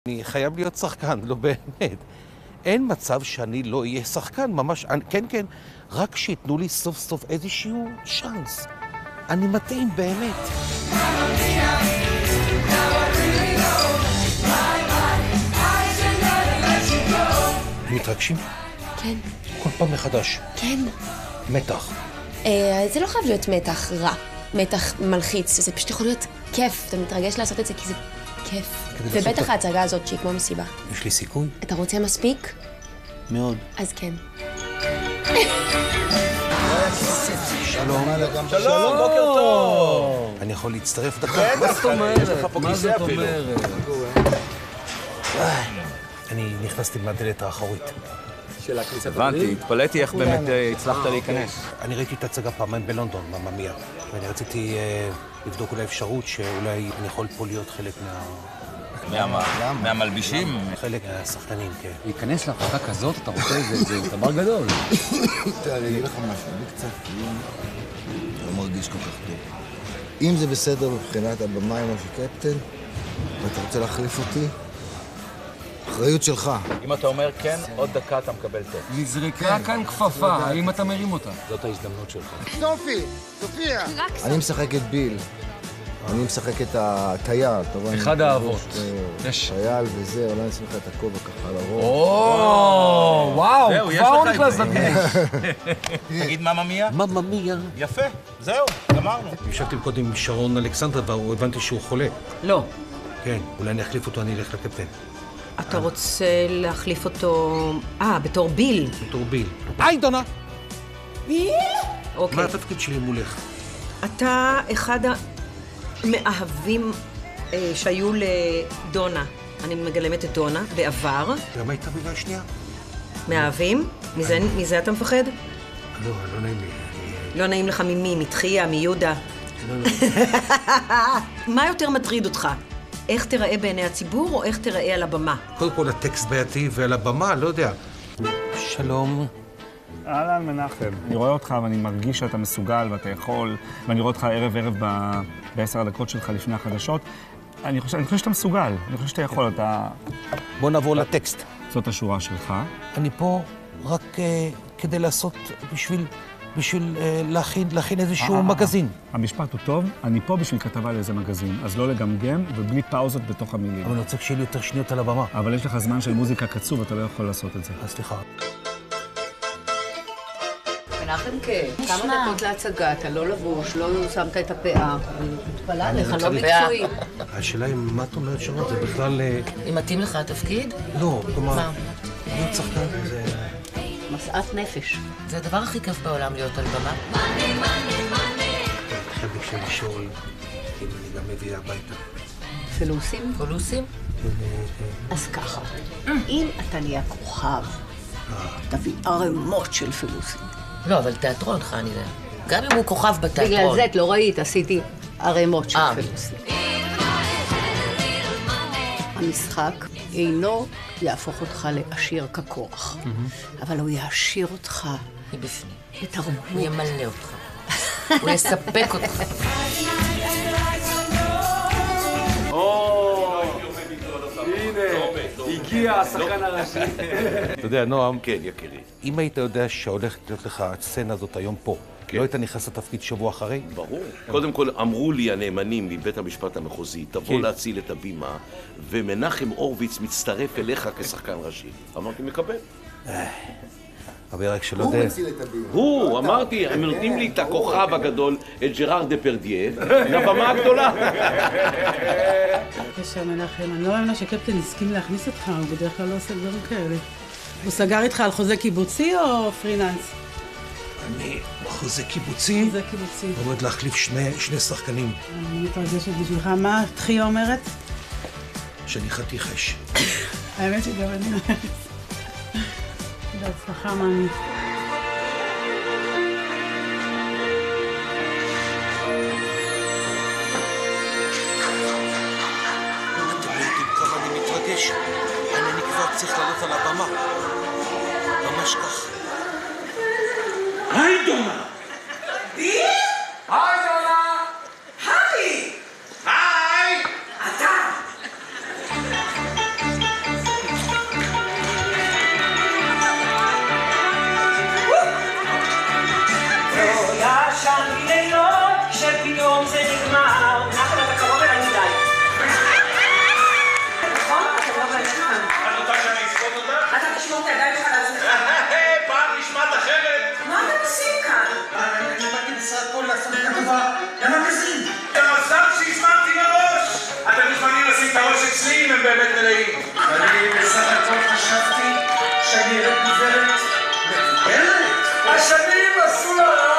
אני חייב להיות שחקן, לא באמת. אין מצב שאני לא אהיה שחקן, ממש, כן, כן, רק שיתנו לי סוף סוף איזשהו צ'אנס. אני מתאים באמת. מתרגשים? כן. כל פעם מחדש. כן. מתח. זה לא חייב להיות מתח רע, מתח מלחיץ, זה פשוט יכול להיות כיף, אתה מתרגש לעשות את זה כי זה כיף. ובטח ההצגה הזאת שהיא כמו מסיבה. יש לי סיכוי? אתה רוצה מספיק? מאוד. אז כן. שלום. שלום, בוקר טוב. אני יכול להצטרף דקה? מה זאת אומרת? מה זאת אומרת? אני נכנסתי מהדלת האחורית. הבנתי, התפלאתי איך באמת הצלחת להיכנס. אני ראיתי את ההצגה פעמיים בלונדון, ממא מיה, ואני רציתי לבדוק אולי אפשרות שאולי אני יכול פה להיות חלק מהמלבישים? חלק מהשחקנים, כן. להיכנס להפקה כזאת, אתה רוצה, זה דבר גדול. תראה, אני אגיד לך משהו, אני קצת לא מרגיש כל כך טוב. אם זה בסדר מבחינת הבמה עם הקפטן, ואתה רוצה להחליף אותי, אחריות שלך. אם אתה אומר כן, עוד דקה אתה מקבל טקסט. נזרקה כאן כפפה, האם אתה מרים אותה? זאת ההזדמנות שלך. סופיה! אני משחק את ביל. אני משחק את הטייל, אתה רואה? אחד האבות. יש. טייל וזה, אולי אני אשים לך את הכובע ככה על הראש. וואו, כבר הוא נכנס לדמות. תגיד ממא מיה? ממא מיה. יפה, זהו, גמרנו. ישבתי קודם עם שרון אלכסנדרה, והבנתי שהוא חולה. לא. כן, אולי אני אחליף אותו, אני אלך לקפטן. אתה רוצה להחליף אותו... בתור ביל. בתור ביל. היי, דונה! ביל? אוקיי. מה התפקיד שלי מולך? אתה אחד המאהבים שהיו לדונה. אני מגלמת את דונה בעבר. למה הייתה מילה שנייה? מאהבים? מזה אתה מפחד? לא, לא נעים לי. לא נעים לך ממי? מתחיה? מיהודה? לא. מה יותר מטריד אותך? איך תראה בעיני הציבור או איך תראה על הבמה? קודם כל הטקסט בעייתי ועל הבמה, לא יודע. שלום. אהלן מנחם. אני רואה אותך ואני מרגיש שאתה מסוגל ואתה יכול, ואני רואה אותך ערב ב10 הדקות שלך לפני החדשות. אני חושב שאתה מסוגל, אני חושב שאתה יכול, אתה... בוא נעבור לטקסט. זאת השורה שלך. אני פה רק כדי לעשות, בשביל להכין איזשהו מגזין. המשפט הוא טוב, אני פה בשביל כתבה לאיזה מגזין, אז לא לגמגם ובלי פאוזות בתוך המילים. אבל אני רוצה שיהיה לי יותר שניות על הבמה. אבל יש לך זמן של מוזיקה קצוב, אתה לא יכול לעשות את זה. סליחה. מנחם כמה דקות להצגה, אתה לא לבוש, לא שמת את הפאה. מתפלאה לך, לא מקצועי. השאלה היא, מה את אומרת שרון? זה בכלל... אם מתאים לך התפקיד? לא, כלומר... להיות שחקן זה... משאת נפש. זה הדבר הכי כיף בעולם להיות על במה. עכשיו ביקשה לשאול אם אני גם מביא הביתה. פלוסים? פולוסים? אז ככה, אם אתה נהיה כוכב, תביא ערימות של פלוסים. לא, אבל תיאטרון, חני, גם אם הוא כוכב בתיאטרון. בגלל זה, את לא ראית, עשיתי ערימות של פלוסים. המשחק אינו יהפוך אותך לעשיר ככוח, אבל הוא יעשיר אותך מבפנים. בתרבות. הוא ימלא אותך. הוא יספק אותך. הנה, הגיע השחקן הראשי. אתה יודע, נועם, כן, יקירי. אם היית יודע שהולכת להיות לך הסצנה הזאת היום פה, לא היית נכנס לתפקיד שבוע אחרי? ברור. קודם כל, אמרו לי הנאמנים מבית המשפט המחוזי, תבוא להציל את הבימה, ומנחם הורוביץ מצטרף אליך כשחקן ראשי. אמרתי, מקבל. אבל רק שלא יודע... הוא מציל את הבימה. הוא, אמרתי, הם נותנים לי את הכוכב הגדול, את ג'ראר דפרדיה, לבמה הגדולה. בבקשה, מנחם, אני לא מאמינה שקפטן הסכים להכניס אותך, הוא בדרך כלל לא עושה דברים כאלה. הוא סגר איתך על חוזה קיבוצי או פרילנס? אני חוזה קיבוצי. חוזה קיבוצי. עומד להחליף שני שחקנים. אני מתרגשת בשבילך. מה תחיה אומרת? שאני חתיכש. האמת שגם אני אומרת. בהצלחה, מאמי. אתם יודעים כמה אני מתרגש? אני כבר צריך לעלות על הבמה. ממש כך. היי, דונה! היי, דונה! היי! היי! אתה! מלאים. אני בסך הכל חשבתי שאני אראה גברת מבוגרת. השנים עשו לה רע.